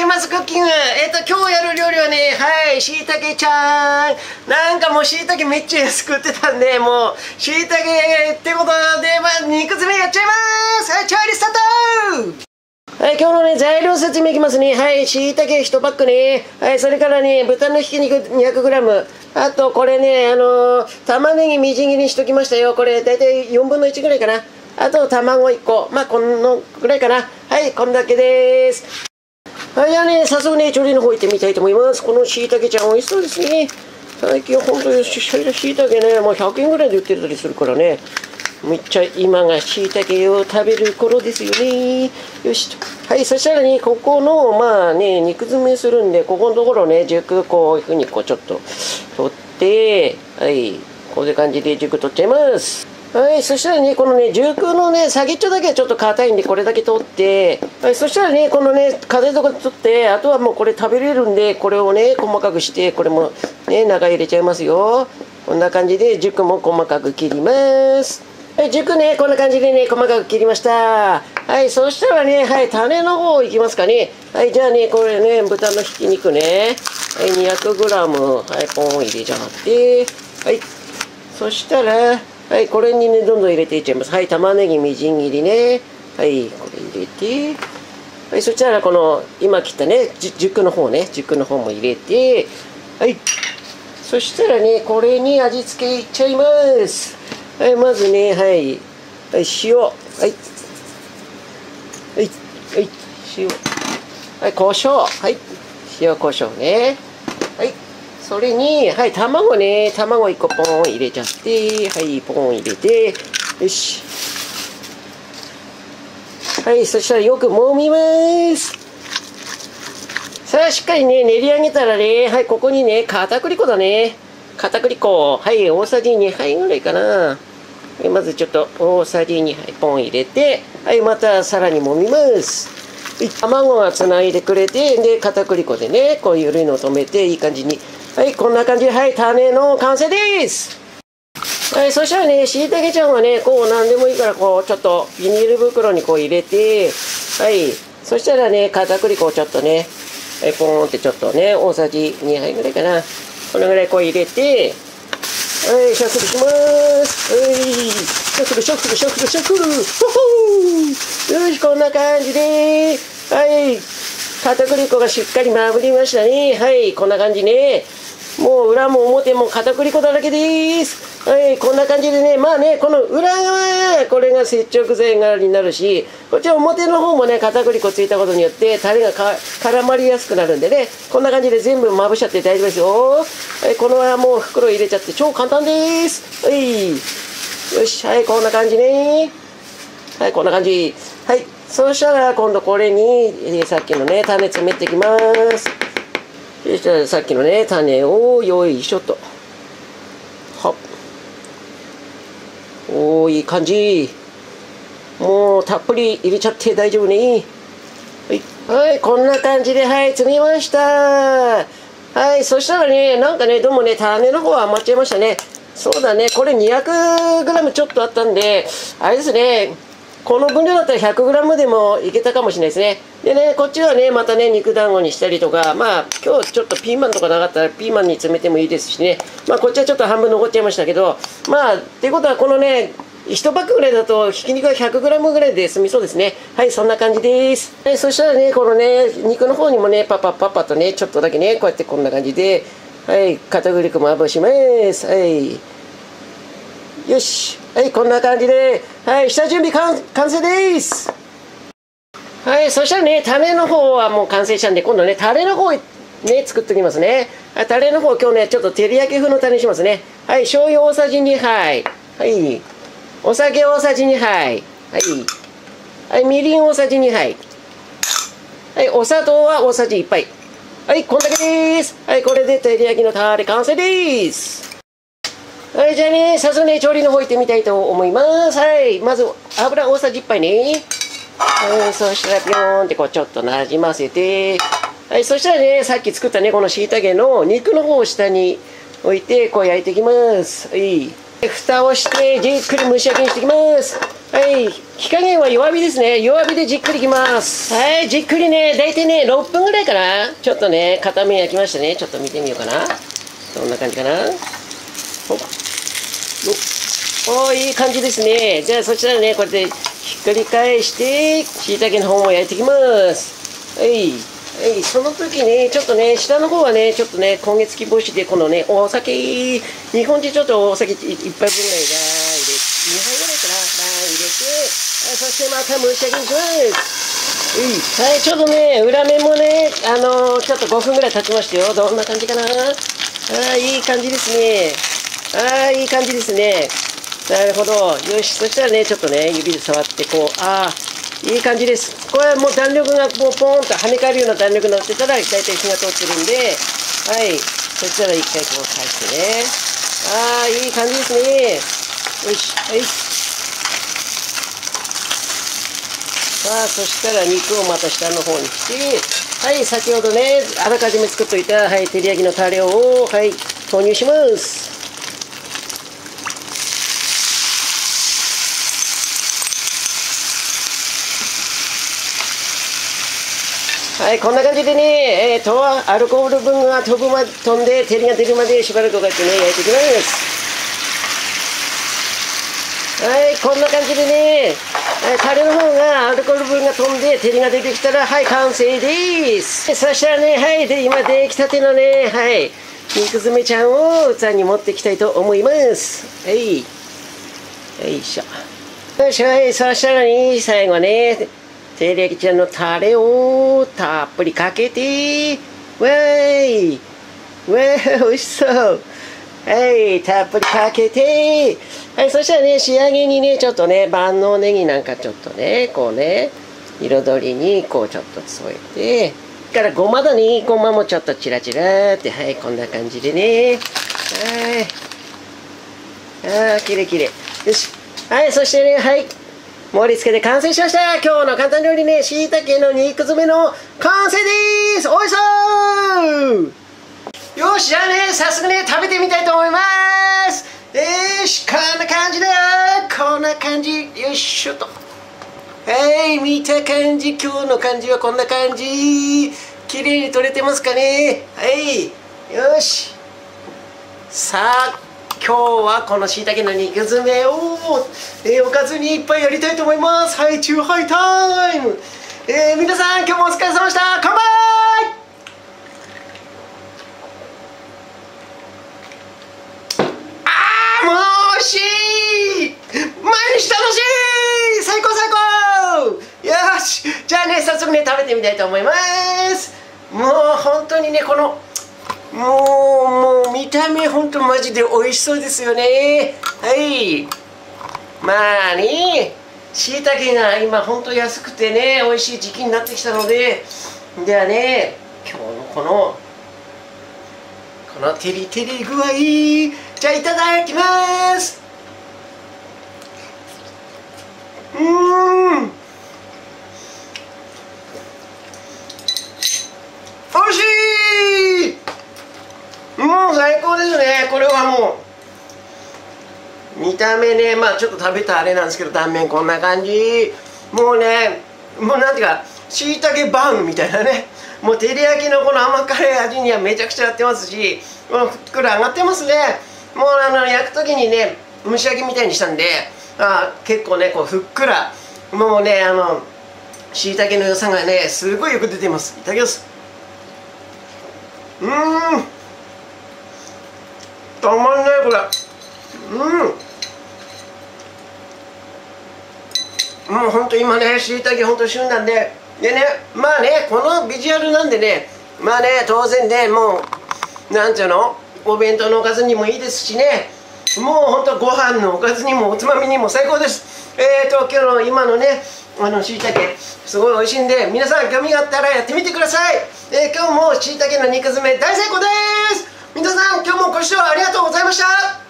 いますクッキング。今日やる料理はね、はい、しいたけちゃん。なんかもうしいたけめっちゃ安く売ってたんで、もう、しいたけってことで、まあ、肉詰めやっちゃいます。はい、調理スタート。はい、今日のね、材料説明いきますね。はい、しいたけ1パックね。はい、それからね、豚のひき肉 200g。あと、これね、玉ねぎみじん切りにしときましたよ。これ、だいたい4分の1ぐらいかな。あと、卵1個。まあ、このぐらいかな。はい、こんだけです。はい、じゃあね、早速ね、調理の方行ってみたいと思います。このしいたけちゃん、美味しそうですね。最近ほんとしいたけね、もう100円ぐらいで売ってたりするからね。めっちゃ今がしいたけを食べる頃ですよね。よしと。はい、そしたらね、ここの、まあね、肉詰めするんで、ここのところね、軸こういうふうにこうちょっと取って、はい、こういう感じで軸取っちゃいます。はい、そしたらね、このね、軸のね、先っちょだけはちょっと硬いんで、これだけ取って、はい、そしたらね、このね、風とか取って、あとはもうこれ食べれるんで、これをね、細かくして、これもね、中入れちゃいますよ。こんな感じで、軸も細かく切ります。はい、軸ね、こんな感じでね、細かく切りました。はい、そしたらね、はい、種の方いきますかね。はい、じゃあね、これね、豚のひき肉ね、はい、200g、はい、ポン入れちゃって、はい、そしたら、はい、これにね、どんどん入れていっちゃいます。はい、玉ねぎみじん切りね。はい、これ入れて、はい、そしたらこの、今切ったね、軸の方ね、軸の方も入れて、はい、そしたらね、これに味付けいっちゃいます。はい、まずね、はい、はい、塩、はい、はい、はい、塩、はい、胡椒、はい、塩胡椒ね、はい、それに、はい、卵ね、卵1個ポン入れちゃって、はい、ポン入れて、よし。はい、そしたらよく揉みます。さあ、しっかりね、練り上げたらね、はい、ここにね、片栗粉だね。片栗粉、はい、大さじ2杯ぐらいかな。まずちょっと大さじ2杯ポン入れて、はい、またさらに揉みます。卵がつないでくれて、で、片栗粉でね、こういうのを止めて、いい感じに。はい、こんな感じで、はい、種の完成です。はい、そしたらね、しいたけちゃんはね、こう、なんでもいいから、こう、ちょっとビニール袋にこう入れて、はい、そしたらね、片栗粉をちょっとね、はい、ポーンってちょっとね、大さじ2杯ぐらいかな。このぐらいこう入れて、はい、シャッフルします。はい、シャッフル、シャッフル、シャッフル、シャッフル。ほほー。よし、こんな感じで、はい、片栗粉がしっかりまぶりましたね。はい、こんな感じね。もう裏も表も片栗粉だらけです。はい、こんな感じでね、まあね、この裏側、これが接着剤代わりになるし、こっちは表の方もね、片栗粉ついたことによって、タレが絡まりやすくなるんでね、こんな感じで全部まぶしちゃって大丈夫ですよ。はい、このままもう袋入れちゃって超簡単です。はい、よし、はい、こんな感じね。はい、こんな感じ。はい、そしたら今度これに、さっきのね、種詰めていきます。そしたらさっきのね、種をよいしょと。はっ。おー、いい感じ。もうたっぷり入れちゃって大丈夫ね。はい。はい、こんな感じで、はい、詰めました。はい、そしたらね、なんかね、どうもね、種の方は余っちゃいましたね。そうだね、これ 200g ちょっとあったんで、あれですね。この分量だったら 100g でもいけたかもしれないですね。でね、こっちはね、またね、肉団子にしたりとか、まあ、今日ちょっとピーマンとかなかったらピーマンに詰めてもいいですしね。まあ、こっちはちょっと半分残っちゃいましたけど、まあ、っていうことはこのね、1パックぐらいだと、ひき肉が 100g ぐらいで済みそうですね。はい、そんな感じです。はい、そしたらね、このね、肉の方にもね、パパとね、ちょっとだけね、こうやってこんな感じで、はい、片栗粉まぶします。はい。よし。はい、こんな感じで、はい、下準備完成です。はい、そしたらね、種の方はもう完成したんで、今度ね、タレの方ね、作っておきますね。はい、タレの方、今日ね、ちょっと照り焼き風のタレにしますね。はい、醤油大さじ2杯。はい、お酒大さじ2杯。はい、はい、みりん大さじ2杯。はい、お砂糖は大さじ1杯。はい、こんだけです。はい、これで照り焼きのタレ完成です。はい、じゃあね、早速ね、調理の方行ってみたいと思います。はい、まず、油大さじ1杯ね。はい、そしたら、ピョーンってこう、ちょっとなじませて、はい、そしたらね、さっき作ったね、このしいたけの肉の方を下に置いて、こう焼いていきます。はい。 蓋をしてじっくり蒸し焼きにしていきます。はい、火加減は弱火ですね。弱火でじっくりいきます。はい、じっくりね、大体ね、6分ぐらいかな。ちょっとね、片面焼きましたね。ちょっと見てみようかな。どんな感じかな。おー、いい感じですね。じゃあそしたらね、これでひっくり返してしいたけの方も焼いていきます。はい、はい、その時ね、ちょっとね、下の方はね、ちょっとね、焦げ付き防止でこのね、お酒、日本人ちょっとお酒1杯分ぐらいが入れて、2杯ぐらいかな、入れて、そしてまた蒸し焼きにします。はい、ちょっとね、裏面もね、ちょっと5分ぐらい経ちましたよ。どんな感じかな。いい感じですね。いい感じですね。なるほど。よし、そしたらね、ちょっとね、指で触って、こう、いい感じです。これはもう弾力がもうポーンと跳ね返るような弾力になってたら、大体火が通ってるんで、はい。そしたら一回こう返してね。いい感じですね。よし、はい。そしたら肉をまた下の方にして、はい、先ほどね、あらかじめ作っといた、はい、照り焼きのタレを、はい、投入します。はい、こんな感じでね、アルコール分が飛んで、照りが出るまでしばらくこうやってね、焼いていきます。はい、こんな感じでね、タレの方がアルコール分が飛んで、照りが出てきたら、はい、完成です。そしたらね、はい、で、今出来たてのね、はい、肉詰めちゃんを器に持っていきたいと思います。はい。よいしょ。よし、はい、そしたらね、最後ね、照り焼きちゃんのタレをたっぷりかけて、わーい、わー、美味しそう。はい、たっぷりかけて、はい、そしたらね、仕上げにね、ちょっとね、万能ネギなんかちょっとね、こうね、彩りにこうちょっと添えて、からごまだね、ごまもちょっとチラチラって、はい、こんな感じでね、はい、きれいきれい。よし、はい、そしてね、はい。盛り付けで完成しました。今日の簡単料理ね、しいたけの肉詰めの完成です。おいしそうよし、じゃあね、早速ね、食べてみたいと思います。よし、こんな感じだよ。こんな感じ。よいしょと。はい、見た感じ、今日の感じはこんな感じ。綺麗に撮れてますかね。はい、よし。さあ、今日はこのしいたけの肉詰めを、おかずにいっぱいやりたいと思います。はい、チューハイタイム。皆さん今日もお疲れ様でした。乾杯。もう惜しい。毎日楽しい。最高最高。よし、じゃあね、早速ね、食べてみたいと思います。もう本当にね、このもう見た目ほんとマジで美味しそうですよね。はい、まあね、しいたけが今ほんと安くてね、美味しい時期になってきたので、ではね、今日のこのテリテリ具合、じゃあいただきます。おいしい。もう最高ですね。これはもう見た目ね、まあちょっと食べたあれなんですけど、断面こんな感じ。もうね、もうなんていうか、しいたけバンみたいなね、もう照り焼きのこの甘辛い味にはめちゃくちゃ合ってますし、ふっくら上がってますね。もう焼く時にね、蒸し焼きみたいにしたんで、結構ね、こうふっくら、もうね、しいたけの良さがね、すごいよく出てます。いただきます。たまんないこれ。もうほんと今ね、しいたけほんと旬なんで、でね、まあね、このビジュアルなんでね、まあね、当然ね、もうなんていうの、お弁当のおかずにもいいですしね、もうほんとご飯のおかずにもおつまみにも最高です。今日の今のね、しいたけすごい美味しいんで、皆さん興味があったらやってみてください。今日もしいたけの肉詰め大成功です。皆さん今日もご視聴ありがとうございました。